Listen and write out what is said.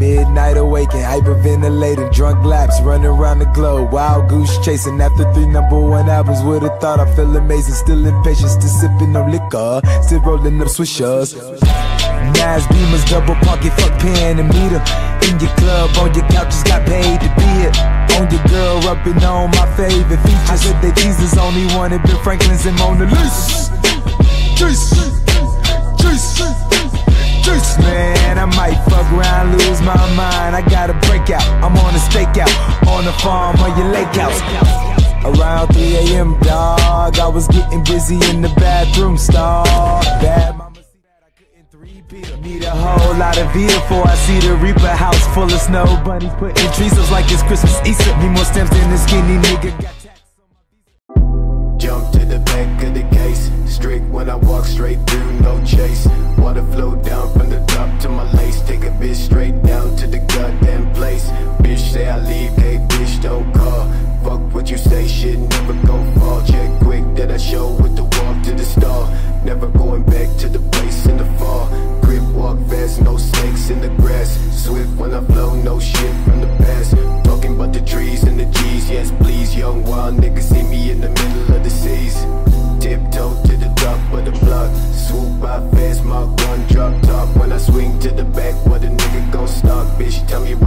Midnight awaken, hyperventilating, drunk laps, running around the globe, wild goose chasing after 3 #1 albums. Would've thought I feel amazing, still impatient, still sipping on liquor, still rolling up swishers. Nas Beamers, double pocket, fuck pen and meter. In your club, on your couch, just got paid to be it. On your girl, rubbing on my favorite features. I said that Jesus only wanted Ben Franklin's and Mona Lisa. Juice, man, I might fuck around, lose my mind. I got a breakout, I'm on a stakeout, on the farm, on your lake house. Around 3 AM, dog, I was getting busy in the bathroom stall. Bad mama see that I couldn't 3-peat. Need a whole lot of Vita before I see the Reaper house full of snow bunnies putting trees up like it's Christmas Easter. Need more stems than this skinny nigga got tax on my visa. Jump to the back of the case, strict when I walk straight through, no chase. Water flow down from the top to my lace, take a bitch straight down to the goddamn place. Bitch say I leave, hey bitch don't call. Fuck what you say, shit never gon' fall. Check quick that I show with the walk to the stall. Never going back to the place in the fall. Grip walk fast, no snakes in the grass. Swift when I flow, no shit from the past. Talking about the trees and the G's, yes please. Young wild niggas see me in the middle of the seas. Tiptoe to the top of the block, swoop by fast, Mark 1 drop top. When I swing to the back, what a nigga gon' stop. Bitch tell me